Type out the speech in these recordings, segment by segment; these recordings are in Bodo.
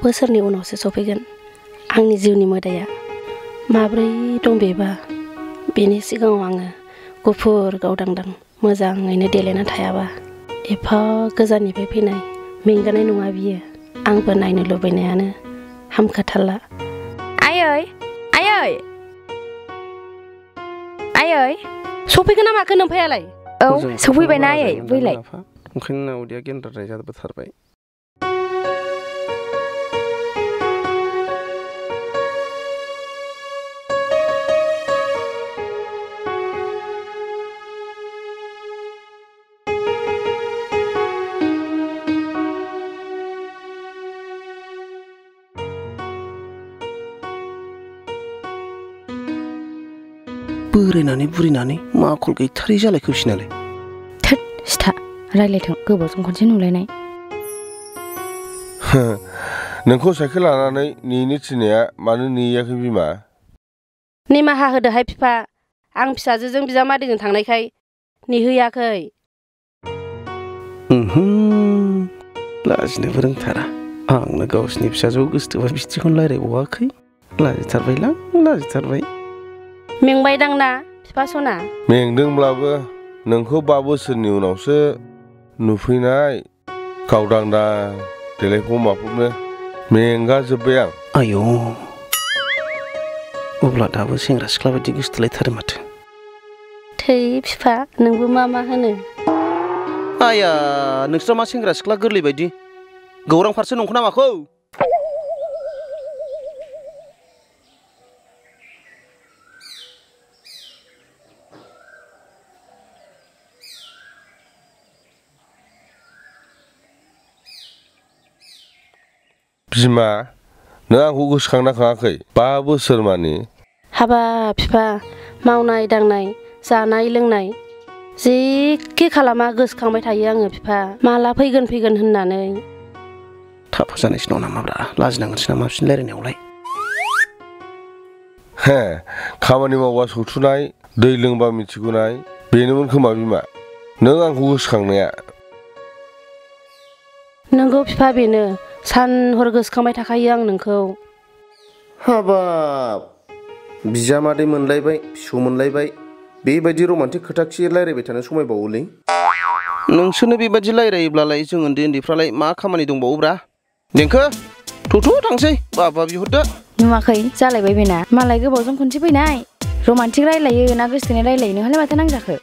बोसोरनि उनावसो सफैगोन आंनि जिउनि मोदाया माब्रै दं बेबा बेनि सिगाङाव आङो गुफुर गावदांदां मोजाङैनो देलायना थायाबा एफा गोजाननिफ्राय फैनाय मेंगानाय नङा बियो आंबो नायनो लुबैनायानो हामखाथारला आयै आयै आयै सफैगोन ना माखो नोमफायालाय औ सफैबायना आयै बैलाय ओंखायनो उदैया गेन्द्राद्राय जाबोथारबाय बोरायनानै बुरिनानै मा आखल गैथारै जालायखो बिसिनालाय थोद सिथा रायलायथों गोबावजों खनसे नुलायनाय नोंखौ साइकेल लानानै नेनो थिननाया मानो नेयाखै बिमा निमाहा होदोहाय बिफा आं फिसाजोजों बिजामादैजों थांनायखाय नेहैयाखै लाजिनोबो रोंथारा आंनो गावसिनि फिसाजो गोसोथोबा बिदिखौनो रायलायबावाखै लाजिथारबायलां लाजिथारबाय मेंबायदां ना बिफा सना मेंदोंब्लाबो नोंखौ 5 बोसोरनि उनावसो नुफैनाय गावदांदां देलायफब माफबनो मेंगा जोब्बाय आं आयौ अब्ला दाबो सेंग्रा सिख्ला बायदि गोसोथोलायथारो माथो थै बिफा नोंबो मा होनो आया नोंस्रा मा सेंग्रा सिख्ला गोरलै बायदि गौरां फारसे नंखौ ना माखौ बिमा नों आंखौ गोसोखांना खाङाखै 5 बोसोर मानि हाबा बिफा मावनाय दांनाय जानाय लोंनाय जेखि खालामा गोसोखांबाय थायो आङो बिफा माला फैगोन होननानै थाफा जानायसो दं नामाब्रा लाजिनांगोनसो नामा बिसिनि रायलायनायावलाय हे खामानि मावबा सौथुनाय दै लोंबा मिथिगुनाय बेनोमोन खोमा बिमा नों आंखौ गोसोखांनाया नोंगौ बिफा बेनो सान हर गोसोखांबाय थाखायो आं नोंखौ हाबाब बिजामादै मोनलायबाय फिसौ मोनलायबाय बेबायदि रमान्टिक खोथाखि रायलायबाय थानो समायबावोलै नोंसोरनो बेबायदि रायलायोब्लालाय जों उन्दैफ्रालाय मा खामानि दंबावोब्रा देंखो थ'थ' थांसै बाबा बिहरदो नुवाखै जालायबाय बेना मालाय गोबावजों खनसे फैनाय रमान्टिक रायलायो ना गोसोथोनाय रायलायो नोंहालाय माथो नांजाखो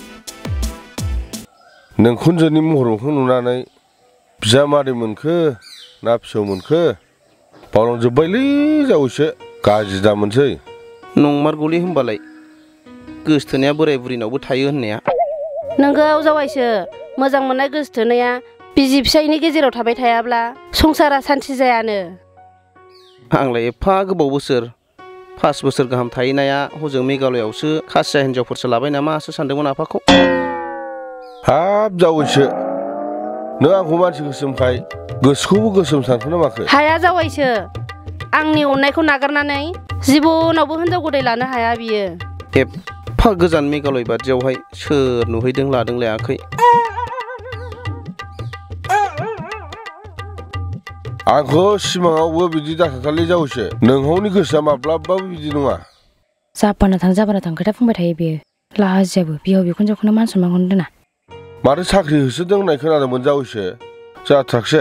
नोंखुनजोनि महर मोखां नुनानै बिजामादै मोनखो ना फिसौ मोनखो बावलांजोब्बायलै जावैसो गाज्रि दा मोनसै नंमारगौलै होनबालाय गोसोथोनाया बोराय बुरिनावबो थायो होननाया नोंगौ जावायसो मोजां मोननाय गोसोथोनाया बिसि फिसायनि गेजेराव थाबाय थायाब्ला संसारा सान्थि जायानो आंलाय एफा गोबाव बोसोर 5 बोसोर गाहाम थाहैनाया हजों मेघालयावसो खासिया हिन्जावफोरसो लाबाय नामासो सानदोंमोन आफाखौ हाब जावैसो नों आंखौ मानसि गोसोमखाय गोसोखौबो गोसोम सानखोना माखो हाया जावायसो आंनि अननायखौ नागारनानै जिबनावबो हिनजाव गदाय लानो हाया बियो एफा गोजान मेघालय बादियावहाय सोर नुहैदों लादों लायाखै आंखौ सिमाङावबो बिदि दाखाखालि जावैसो नोंहावनि गोसोआ माब्लाबाबो बिदि नङा जापाना थां खोथा बुंबाय थायो बेयो लाजियाबो बिहाव बिखुनजोखौनो मान सनमानखौनो दोना माथो साख्रि होसोदों होननाय खोनादोंमोन जावैसो जाथ्राखसै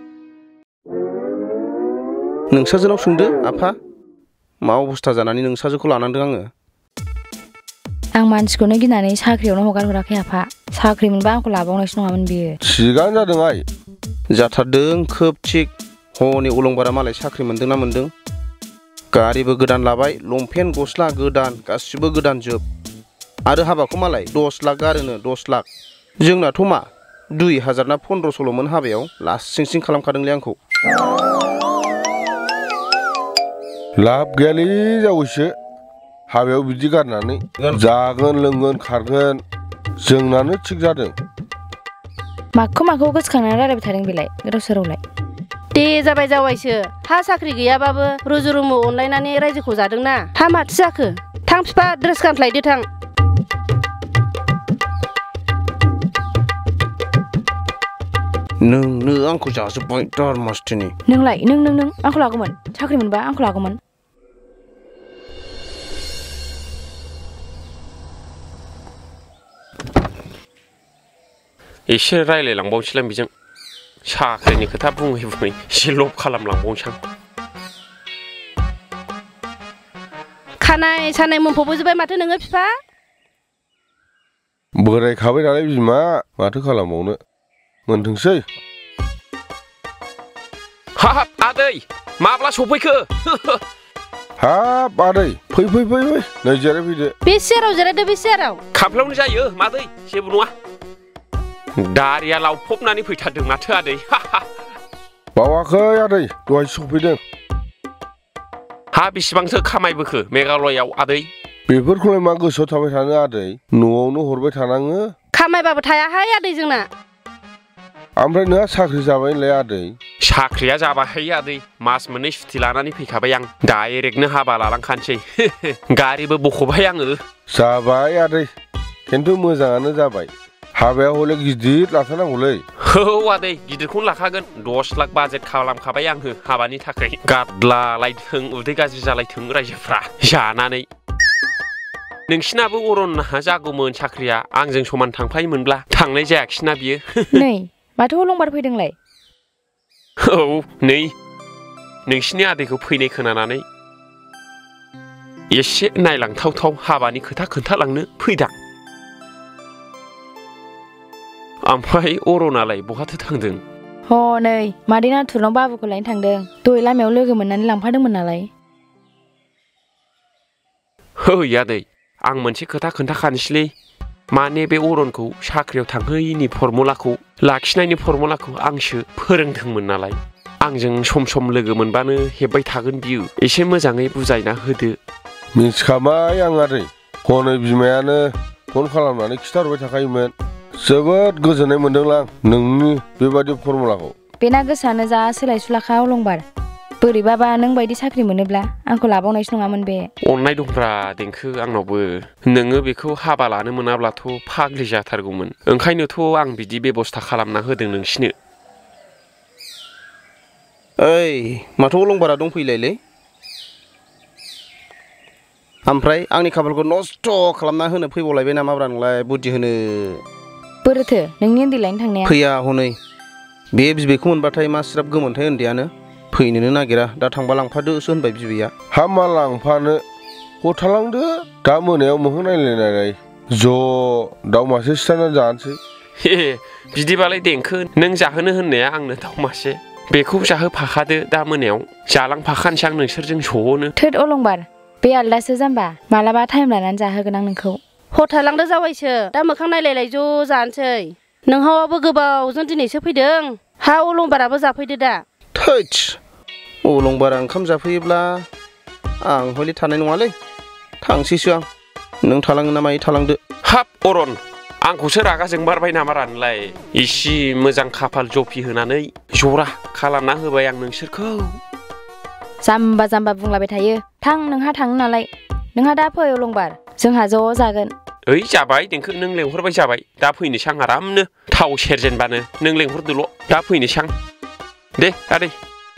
नोंसाजोनाव सोंदो आफा मा अबस्था जानानै नोंसाजोखौ लानांदों आङो आं मानसिखौनो गिनानै साख्रियावनो हगार हराखै आफा साख्रि मोनबा आंखौ लाबावनायसो नङामोन बियो थिगानो जादों आइ जाथारदों खोब थिग हनै अलंबारा मालाय साख्रि मोनदोंना मोनदों गारिबो गोदान लाबाय लंपेन्ट गस्ला गोदान गासिबो गोदान जोब आरो हाबाखौ मालाय 10 लाख गारोनो 10 लाख जोंनाथ' मा 2000 ना 1500ल'मोन हाबायाव लासिं खालामखादोंलै आंखौ लाब गैयालै जावैसो हाबायाव बिदि गारनानै जागोन लोंगोन खारगोन जोंनानो थिग जादों माखौ गोसोखांनानै रायलायबाय थादों बेलाय गोदाव सोरावलाय दे जाबाय जावायसो हा साख्रि गैयाबाबो रुजु रुमु अनलायनानै रायजोखौ जादोंना हा माथो जाखो थां फिफा ड्रेस गानस्लायदो थां नोंनो आंखौ जाजोब्बाय दार मास्टिनि नोंलाय नों आंखौ लागौमोन साख्रि मोनबा आंखौ लागौमोन एसे रायलायलांबावनोसैलां बेजों साख्रिनि खोथा बुङै बुङै एसे लब खालामलांबावनोसै आं खानाय सानाय मोनफबोजोब्बाय माथो नोङो बिफा बोरायखाबाय नालाय बिमा माथो खालामबावनो मोनथोंसै हाब आदै माब्ला सफैखो हाब आदै फै नै जिरायफैदो बे सियाराव जिरायदो बे सियाराव खामफ्लायावनो जायो मादै जेबो नङा दारिया लावफबनानै फैथारदों माथो आदै बावाखै आदै दहाय सफैदों हा बेसेबांसो खामायबोखो मेघालयआव आदै बेफोरखौलाय मा गोसोआव थाबाय थानो आदै न'आवनो हरबाय थानाङो खामायबाबो थायाहाय आदै जोंना ओमफ्राय नोंहा साख्रि जाबाय होनलाय आदै साख्रिया जाबाय आदै मास मोननै सुथि लानानै फैखाबाय आं डाइरेक्टनो हाबा लालांखानोसै गारिबो बख'बाय आङो जाबाय आदै खिन्थु मोजाङानो जाबाय हाबाया हले गिदिर लाथारनांगौलै औ आदै गिदिरखौनो लाखागोन 10 लाख बाजेट खालामखाबाय आङो हाबानि थाखाय गादलालायथों उदै गाज्रि जालायथों रायजोफ्रा जानानै नोंसिनाबो अरनना जागौमोन साख्रिया आंजों समान थांफायोमोनब्ला थांनाय जायाखिसैना बियो नै माथो अलंबार फैदोंलाय औ नै नोंसिनि आदैखौ फैनाय खोनानानै एसे नायलांथावथाव हाबानि खोथा खोन्थालांनो फैदां ओमफ्राय अरनालाय बहाथो थांदों नै मादै नाथुरनाव बाबुखौ लायनो थांदों दहाय लामायाव लोगो मोननानै लांफादोंमोन नालाय ओइ आदै आं मोनसे खोथा खोन्थाखानोसैलै माने बे अरनखौ साख्रियाव थांहोयैनि फर्मुलाखौ लाखिनायनि फर्मुलाखौ आंसो फोरोंदोंमोन नालाय आंजों सम सम लोगो मोनबानो हेब्बाय थागोन बियो एसे मोजाङै बुजायना होदो मिथिखाबाय आं आदै हनै बिमायानो फन खालामनानै खिथाहरबाय थाखायोमोन जोबोद गोजोननाय मोनदोंलां नोंनि बेबादि फर्मुलाखौ बेना गोसोआनो जा सोलायसुलाखा अलंबार बोरैबाबा नों बायदि साख्रि मोनोब्ला आंखौ लाबावनायसो नङामोन बे अननाय दंब्रा देंखो आंनावबो नोङो बेखौ हाबा लानो मोनाब्लाथ' फाग्लि जाथारगौमोन ओंखायनोथ' आं बिदि बेबस्था खालामना होदों नोंसिनो ओइ माथो अलंबारा दंफैलायलै ओमफ्राय आंनि खाफालखौ नस्थ' खालामना होनो फैबावलायबाय नामाब्रा नोंलाय बुद्धि होनो बोरोथो नोंनि उन्दै लायनो थांनाया फैया हनै बे बिबैखौ मोनबाथाय मा स्राब गोमोनथाय उन्दैयानो फैनोनो नागिरा दा थांबा लांफादोसो होनबाय बिबैया हा मा लांफानो हरथालांदो दा मोनायाव मोखां नायलायनाय ज' दाउ मासे सिथारनानै जानोसै हे बिदिबालाय देंखो नों जाहोनो होननाया आंनो दाउ मासे बेखौ जाहोफाखादो दा मोनायाव जालांफाखानोसै आं नोंसोरजों ज'नो थोद अलंबार बे आलदासो जाम्बा मालाबा टाइम लानानै जाहोगोन आं नोंखौ हर थालांदो जावायसो दा मोखां नायलायलाय ज' जानोसै नोंहाबो गोबावजों दिनैसो फैदों हा अलंबाराबो जाफैदो दा थैच अलंबारा ओंखाम जाफैयोब्ला आं हले थानाय नङालै थांसैसो आं नों थालाङो ना मायो थालांदो हाब अरन आंखौसो रागा जोंबारबाय नामा रानलाय इसे मोजां खाफाल जफि होनानै जरा खालामना होबाय आं नोंसोरखौ जाम्बा जाम्बा बुंलाबाय थायो थां नोंहा थाङो नालाय नोंहा दा फै अलंबार जोंहा ज' जागोन ओइ जाबाय देंखो नों लेंहरबाय जाबाय दा फैनोसै आं आरामनो थाव सेरजेनबानो नों लेंहरदोल' दा फैनोसै आं दे आदै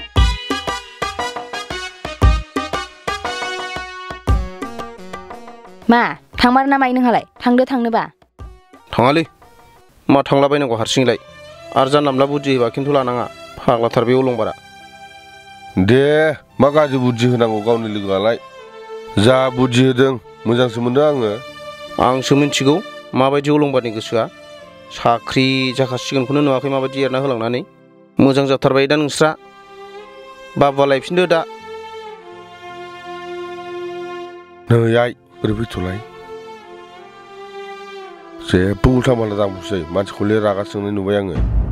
मा थांमार ना माइ नोंहालाय थांदो थांनोबा थाङालै मा थांलाबायनांगौ हारसिंलाय आरो जानला मोनला बुद्धि होबा खिन्थु लानाङा फाग्लाथार बे अलंबारा दे मा गाज्रि बुद्धि होनांगौ गावनि लोगोआलाय जा बुद्धि होदों मोजांसो मोनदों आंसो मिथिगौ माबायदि अलंबारनि गोसोआ साख्रि जाखासिगोनखौनो नुवाखै माबायदि एरना होलांनानै मोजां जाथारबाय दा नोंस्रा बाबा लायफिनदो दा नै आइ बोरै फैथ'लाय जेबो उल्था माल्था दांबोसै मानसिखौलाय रागा जोंनाय नुबाय आङो